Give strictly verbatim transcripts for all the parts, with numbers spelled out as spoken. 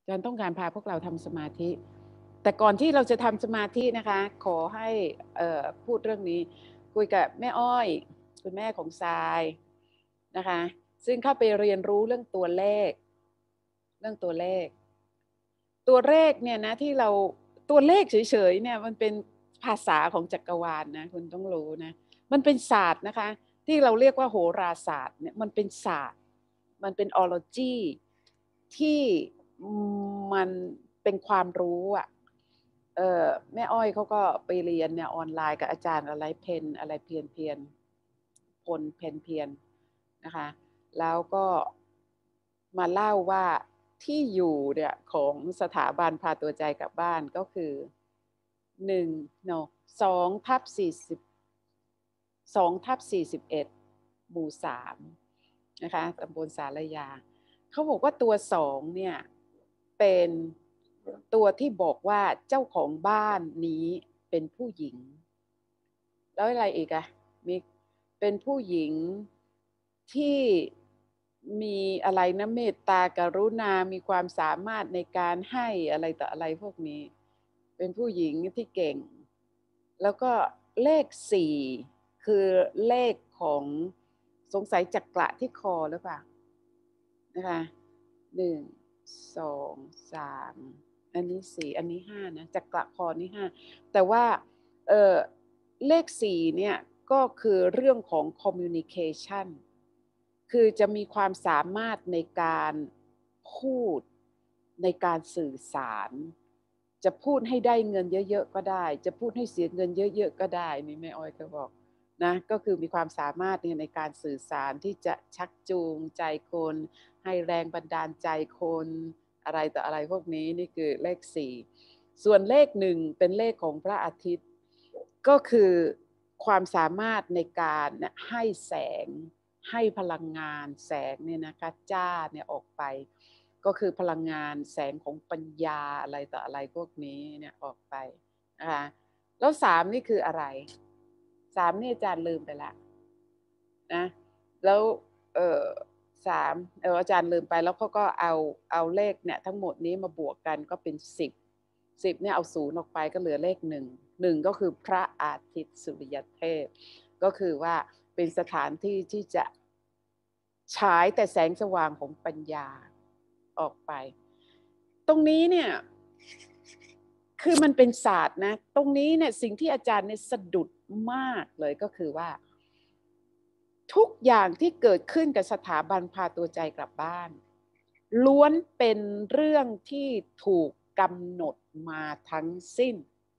อาจารย์ต้องการพาพวกเราทำสมาธิแต่ก่อนที่เราจะทำสมาธินะคะขอให้พูดเรื่องนี้คุยกับแม่อ้อยคุณแม่ของทรายนะคะซึ่งเข้าไปเรียนรู้เรื่องตัวเลขเรื่องตัวเลขตัวเลขเนี่ยนะที่เราตัวเลขเฉยๆเนี่ยมันเป็นภาษาของจักรวาลนะคุณต้องรู้นะมันเป็นศาสตร์นะคะที่เราเรียกว่าโหราศาสตร์เนี่ยมันเป็นศาสตร์มันเป็น ology ที่มันเป็นความรู้อ่ะเออแม่อ้อยเขาก็ไปเรียนเนี่ยออนไลน์กับอาจารย์อะไรเพนอะไรเพียนเพียนพลเพนเพียนนะคะแล้วก็มาเล่าว่าที่อยู่เนี่ยของสถาบันพาตัวใจกลับบ้านก็คือหนึ่งเนาะสองทับสี่สิบสองทับสี่สิบเอ็ดหมู่สามนะคะตำบลสารยาเขาบอกว่าตัวสองเนี่ยเป็นตัวที่บอกว่าเจ้าของบ้านนี้เป็นผู้หญิงแล้วอะไรอีกอะมีเป็นผู้หญิงที่มีอะไรนะเมตตากรุณามีความสามารถในการให้อะไรต่ออะไรพวกนี้เป็นผู้หญิงที่เก่งแล้วก็เลขสี่คือเลขของสงสัยจักระที่คอหรือเปล่านะคะหนึ่งสองสามอันนี้สี่อันนี้ห้านะจักระคอนี่ห้าแต่ว่าเออเลขสี่เนี่ยก็คือเรื่องของ communication คือจะมีความสามารถในการพูดในการสื่อสารจะพูดให้ได้เงินเยอะๆก็ได้จะพูดให้เสียเงินเยอะๆก็ได้นี่แม่อ้อยก็บอกนะก็คือมีความสามารถในการสื่อสารที่จะชักจูงใจคนให้แรงบันดาลใจคนอะไรต่ออะไรพวกนี้นี่คือเลขสี่ส่วนเลขหนึ่งเป็นเลขของพระอาทิตย์ก็คือความสามารถในการให้แสงให้พลังงานแสงเนี่ยนะคะจ้าเนี่ยออกไปก็คือพลังงานแสงของปัญญาอะไรต่ออะไรพวกนี้เนี่ยออกไปนะคะแล้วสามนี่คืออะไรสามนี่อาจารย์ลืมไปละนะแล้วเออสามเอออาจารย์ลืมไปแล้วเขาก็เอาเอาเลขเนี่ยทั้งหมดนี้มาบวกกันก็เป็นสิบสิบเนี่ยเอาศูนย์ออกไปก็เหลือเลขหนึ่งหนึ่งก็คือพระอาทิตย์สุริยเทพก็คือว่าเป็นสถานที่ที่จะฉายแต่แสงสว่างของปัญญาออกไปตรงนี้เนี่ยคือมันเป็นศาสตร์นะตรงนี้เนี่ยสิ่งที่อาจารย์เนี่ยสะดุดมากเลยก็คือว่าทุกอย่างที่เกิดขึ้นกับสถาบันพาตัวใจกลับบ้านล้วนเป็นเรื่องที่ถูกกำหนดมาทั้งสิ้น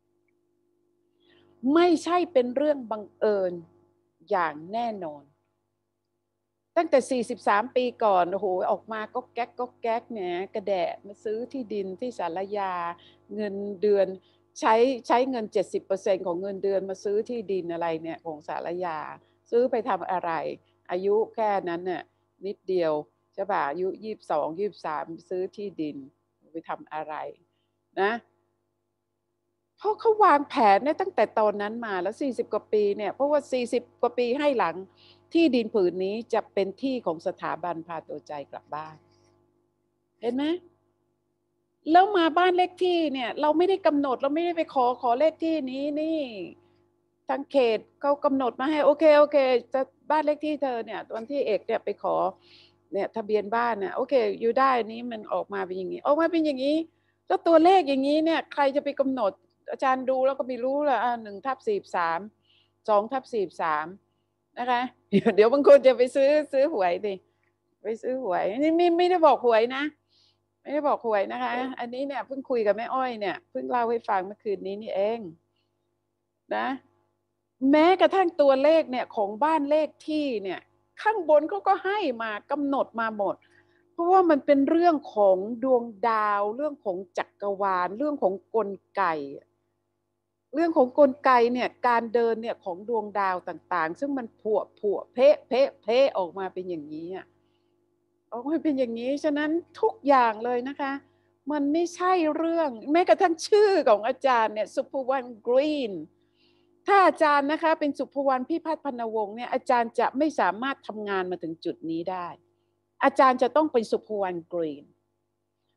ไม่ใช่เป็นเรื่องบังเอิญอย่างแน่นอนตั้งแต่สี่สิบสามปีก่อนโอ้โหออกมาก็แก๊กก็แก๊กเนี่ยกระแดะมาซื้อที่ดินที่สารยาเงินเดือนใช้ใช้เงิน เจ็ดสิบเปอร์เซ็นต์ ของเงินเดือนมาซื้อที่ดินอะไรเนี่ยของสารยาซื้อไปทำอะไรอายุแค่นั้นน่ะนิดเดียวใช่ป่ะอายุยี่สิบสองยี่สิบสามซื้อที่ดินไปทำอะไรนะเพราะเขาวางแผนเนี่ยตั้งแต่ตอนนั้นมาแล้วสี่สิบกว่าปีเนี่ยเพราะว่าสี่สิบกว่าปีให้หลังที่ดินผืนนี้จะเป็นที่ของสถาบันพาตัวใจกลับบ้านเห็นไหมแล้วมาบ้านเลขที่เนี่ยเราไม่ได้กำหนดเราไม่ได้ไปขอขอเลขที่นี้นี่ทางเขตเขากำหนดมาให้โอเคโอเคจะบ้านเลขที่เธอเนี่ยวันที่เอกเนี่ยไปขอเนี่ยทะเบียนบ้านเนี่ยโอเคอยู่ได้นี้มันออกมาเป็นอย่างนี้ออกมาเป็นอย่างนี้แล้วตัวเลขอย่างนี้เนี่ยใครจะไปกำหนดอาจารย์ดูแล้วก็ไม่รู้ละอ่าหนึ่งทับสี่สามสองทับสี่สามนะคะเดี๋ยวบางคนจะไปซื้อซื้อหวยดิไปซื้อหวยนี่ไม่ไม่ได้บอกหวยนะไม่ได้บอกหวยนะคะอันนี้เนี่ยเพิ่งคุยกับแม่อ้อยเนี่ยเพิ่งเล่าให้ฟังเมื่อคืนนี้นี่เองนะแม้กระทั่งตัวเลขเนี่ยของบ้านเลขที่เนี่ยข้างบนเขาก็ให้มากำหนดมาหมดเพราะว่ามันเป็นเรื่องของดวงดาวเรื่องของจักรวาลเรื่องของกลไกเรื่องของกลไกเนี่ยการเดินเนี่ยของดวงดาวต่างๆซึ่งมันผัวผัวเพะเพะเพะออกมาเป็นอย่างนี้อ่ะออกมาเป็นอย่างนี้ฉะนั้นทุกอย่างเลยนะคะมันไม่ใช่เรื่องแม้กระทั่งชื่อของอาจารย์เนี่ยสุภวรรณกรีนถ้าอาจารย์นะคะเป็นสุภวรรณพิพัฒน์พรรณวงศ์เนี่ยอาจารย์จะไม่สามารถทำงานมาถึงจุดนี้ได้อาจารย์จะต้องเป็นสุภวรรณกรีน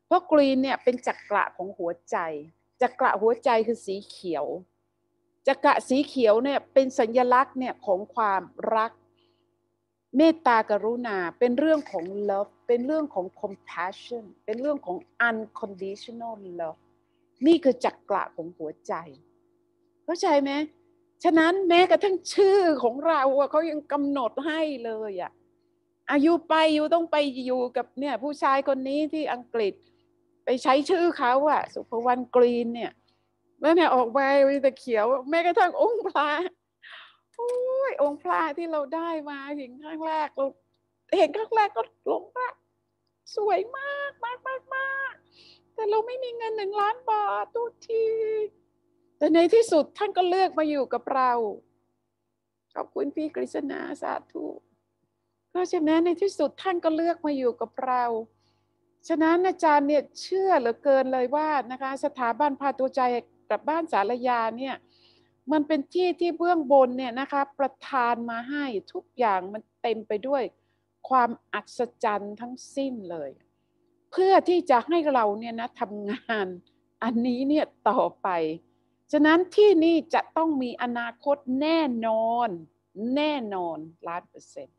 เพราะกรีนเนี่ยเป็นจักระของหัวใจจักระหัวใจคือสีเขียวจักระสีเขียวเนี่ยเป็นสัญลักษณ์เนี่ยของความรักเมตตากรุณาเป็นเรื่องของ love เป็นเรื่องของ compassion เป็นเรื่องของ unconditional love นี่คือจักระของหัวใจเข้าใจไหมฉะนั้นแม้กระทั่งชื่อของเราเขายังกำหนดให้เลยอ่ะอายุไปอยู่ต้องไปอยู่กับเนี่ยผู้ชายคนนี้ที่อังกฤษไปใช้ชื่อเขาอะสุภวรรณกรีนเนี่ยแล้วเนี่ยออกไปแต่เขียวแม้กระทั่งองค์พระโอ้ยองค์พระที่เราได้มาเห็นครั้งแรกเราเห็นครั้งแรกก็หลงรักสวยมากมากมากมากแต่เราไม่มีเงินหนึ่งล้านบาททุกทีแต่ในที่สุดท่านก็เลือกมาอยู่กับเราขอบคุณพี่กฤษณาสาธุเพราะฉะนั้นในที่สุดท่านก็เลือกมาอยู่กับเราฉะนั้นอาจารย์เนี่ยเชื่อเหลือเกินเลยว่านะคะสถาบันพาตัวใจกับบ้านสารยาเนี่ยมันเป็นที่ที่เบื้องบนเนี่ยนะคะประทานมาให้ทุกอย่างมันเต็มไปด้วยความอัศจรรย์ทั้งสิ้นเลยเพื่อที่จะให้เราเนี่ยนะทำงานอันนี้เนี่ยต่อไปฉะนั้นที่นี่จะต้องมีอนาคตแน่นอนแน่นอนล้านเปอร์เซ็นต์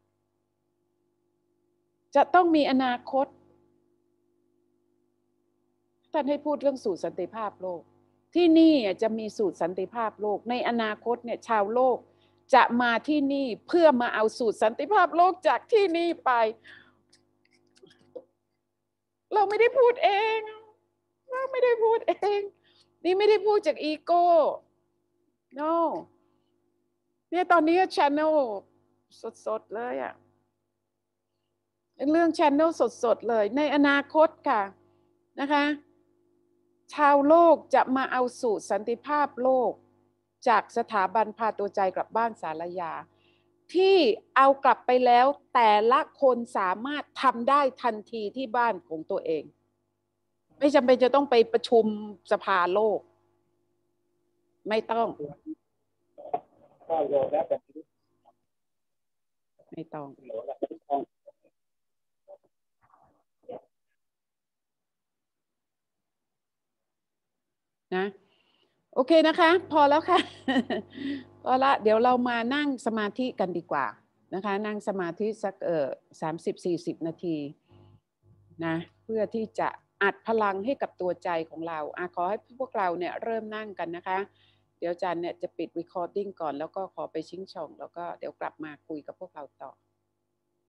จะต้องมีอนาคตท่านให้พูดเรื่องสูตรสันติภาพโลกที่นี่จะมีสูตรสันติภาพโลกในอนาคตเนี่ยชาวโลกจะมาที่นี่เพื่อมาเอาสูตรสันติภาพโลกจากที่นี่ไปเราไม่ได้พูดเองเราไม่ได้พูดเองนี่ไม่ได้พูดจากอีโก้ no เนี่ยตอนนี้ channel สดๆเลยอ่ะเป็นเรื่อง channel สดๆเลยในอนาคตค่ะนะคะชาวโลกจะมาเอาสูตรสันติภาพโลกจากสถาบันพาตัวใจกลับบ้านสารยาที่เอากลับไปแล้วแต่ละคนสามารถทำได้ทันทีที่บ้านของตัวเองไม่จำเป็นจะต้องไปประชุมสภาโลกไม่ต้องไม่ต้องนะโอเคนะคะพอแล้วค่ะพอละเดี๋ยวเรามานั่งสมาธิกันดีกว่านะคะนั่งสมาธิสักเออสามสิบสี่สิบนาทีนะเพื่อที่จะอัดพลังให้กับตัวใจของเราอ่ะขอให้พวกเราเนี่ยเริ่มนั่งกันนะคะเดี๋ยวอาจารย์เนี่ยจะปิด recording ก่อนแล้วก็ขอไปชิงช่องแล้วก็เดี๋ยวกลับมาคุยกับพวกเราต่อ